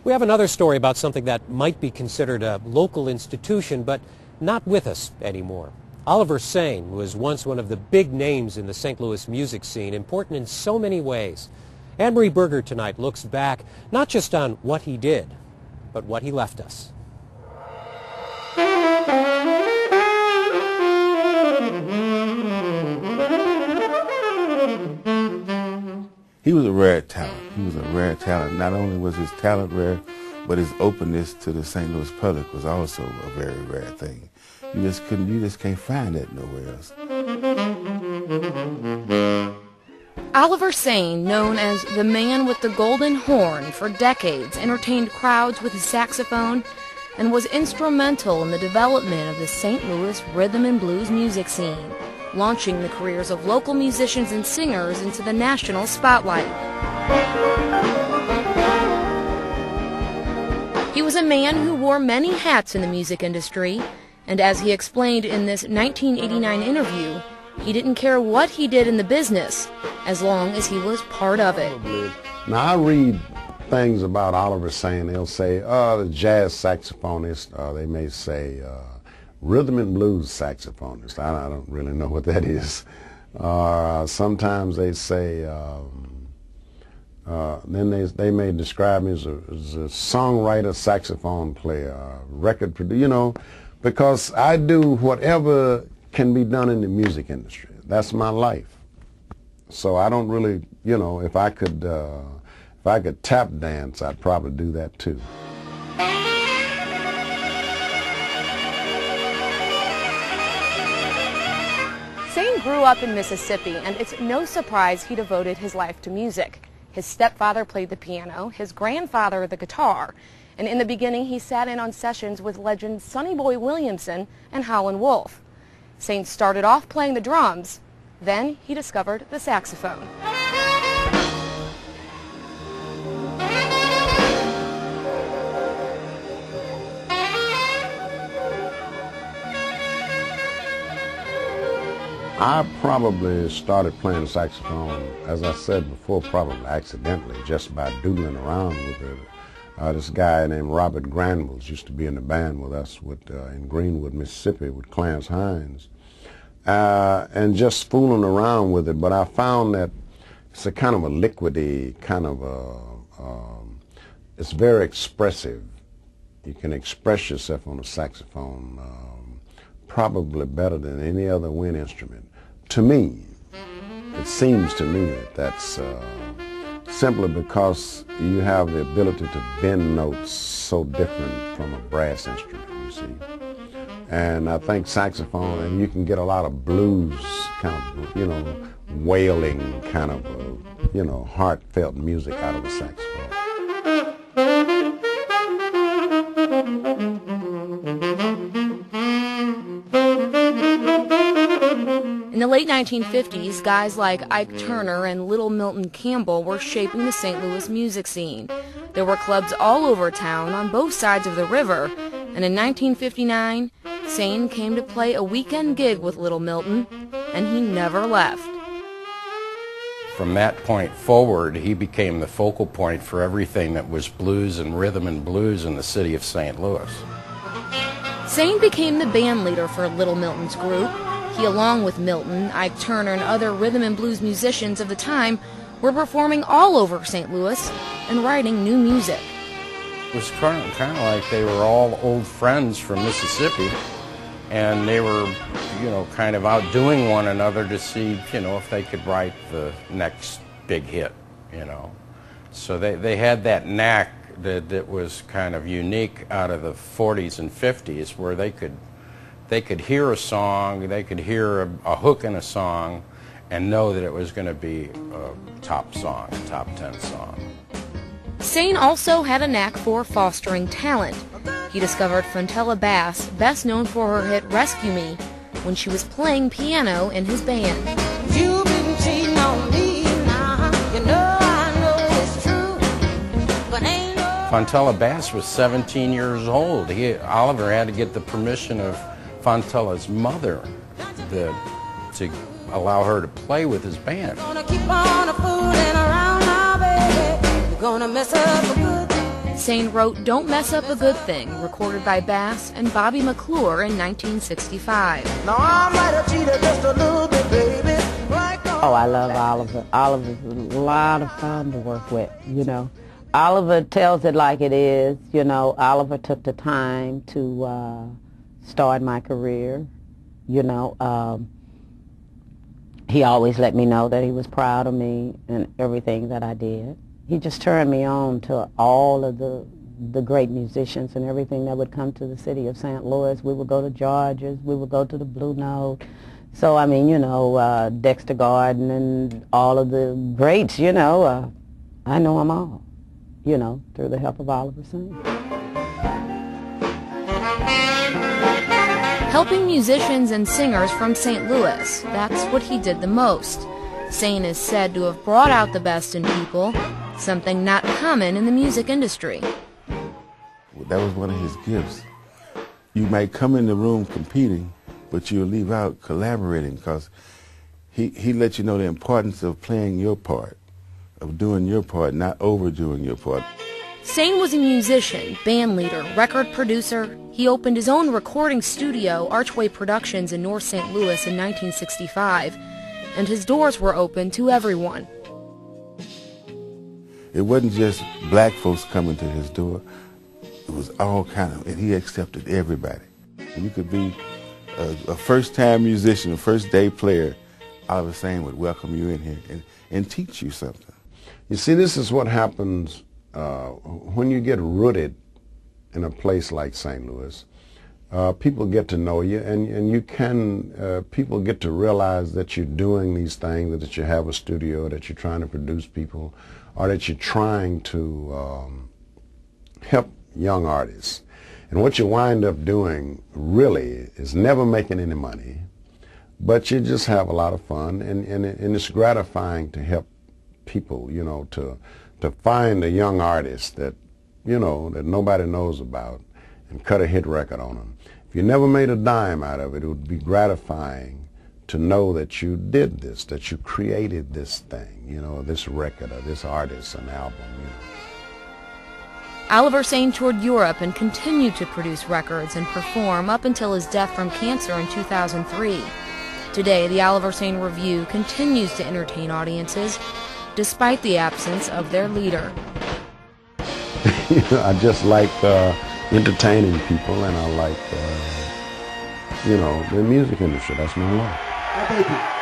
We have another story about something that might be considered a local institution, but not with us anymore. Oliver Sain was once one of the big names in the St. Louis music scene, important in so many ways. Anne-Marie Berger tonight looks back not just on what he did, but what he left us. He was a rare talent. He was a rare talent. Not only was his talent rare, but his openness to the St. Louis public was also a very rare thing. You just can't find that nowhere else. Oliver Sain, known as the man with the golden horn, for decades entertained crowds with his saxophone and was instrumental in the development of the St. Louis rhythm and blues music scene, launching the careers of local musicians and singers into the national spotlight. He was a man who wore many hats in the music industry, and as he explained in this 1989 interview, he didn't care what he did in the business as long as he was part of it. Now, I read things about Oliver Sain. They'll say, the jazz saxophonist, they may say rhythm and blues saxophonist. I don't really know what that is. Sometimes they say, then they may describe me as a songwriter, saxophone player, record producer, because I do whatever can be done in the music industry. That's my life. So I don't really, if I could tap dance, I'd probably do that too. Sain grew up in Mississippi, and it's no surprise he devoted his life to music. His stepfather played the piano, his grandfather the guitar, and in the beginning he sat in on sessions with legends Sonny Boy Williamson and Howlin' Wolf. Sain started off playing the drums, then he discovered the saxophone. I probably started playing saxophone, as I said before, probably accidentally, just by doodling around with it. This guy named Robert Granville used to be in the band with us in Greenwood, Mississippi, with Clarence Hines, and just fooling around with it. But I found that it's a kind of a liquidy, it's very expressive. You can express yourself on a saxophone probably better than any other wind instrument. To me, it seems to me that that's simply because you have the ability to bend notes so different from a brass instrument, you see. And I think saxophone, and you can get a lot of blues kind of, wailing kind of, heartfelt music out of a saxophone. In the late 1950s, guys like Ike Turner and Little Milton Campbell were shaping the St. Louis music scene. There were clubs all over town on both sides of the river, and in 1959, Sain came to play a weekend gig with Little Milton, and he never left. From that point forward, he became the focal point for everything that was blues and rhythm and blues in the city of St. Louis. Sain became the band leader for Little Milton's group. He, along with Milton, Ike Turner, and other rhythm and blues musicians of the time, were performing all over St. Louis and writing new music. It was kind of like they were all old friends from Mississippi, and they were, kind of outdoing one another to see, if they could write the next big hit, So they had that knack that was kind of unique out of the 40s and 50s, where they could hear a song, they could hear a hook in a song, and know that it was going to be a top song, a top 10 song. Sain also had a knack for fostering talent. He discovered Fontella Bass, best known for her hit Rescue Me, when she was playing piano in his band. You've been cheating on me now, I know it's true, but ain't no... Fontella Bass was 17 years old. Oliver had to get the permission of Fontella's mother to allow her to play with his band. Gonna keep on fooling around now, baby. You're gonna mess up a good thing. Sain wrote Don't Mess Up a Good Thing, recorded by Bass and Bobby McClure in 1965. Now I might have cheated just a little bit, baby. Oh, I love Oliver. Oliver's a lot of fun to work with, you know. Oliver tells it like it is, you know. Oliver took the time to start my career, you know. He always let me know that he was proud of me and everything that I did. He just turned me on to all of the great musicians and everything that would come to the city of St. Louis. We would go to George's, we would go to the Blue Note. So, I mean, you know, Dexter Gordon and all of the greats, you know, I know them all, you know, through the help of Oliver Sain. Helping musicians and singers from St. Louis, that's what he did the most. Sain is said to have brought out the best in people, something not common in the music industry. Well, that was one of his gifts. You might come in the room competing, but you'll leave out collaborating, because he let you know the importance of playing your part, of doing your part, not overdoing your part. Sain was a musician, band leader, record producer. He opened his own recording studio, Archway Productions, in North St. Louis in 1965, and his doors were open to everyone. It wasn't just black folks coming to his door. It was all kind of, and he accepted everybody. You could be a first-time musician, a first-day player. Oliver Sain would welcome you in here and teach you something. You see, this is what happens when you get rooted in a place like St. Louis. People get to know you, and you can, people get to realize that you're doing these things, that you have a studio, that you're trying to produce people, or that you're trying to help young artists. And what you wind up doing really is never making any money, but you just have a lot of fun, and it's gratifying to help people, you know, to find a young artist that, you know, that nobody knows about and cut a hit record on them. If you never made a dime out of it, it would be gratifying to know that you did this, that you created this thing, you know, this record or this artist, an album, you know. Oliver Sain toured Europe and continued to produce records and perform up until his death from cancer in 2003. Today, the Oliver Sain Review continues to entertain audiences despite the absence of their leader. You know, I just like entertaining people, and I like, you know, the music industry. That's my life.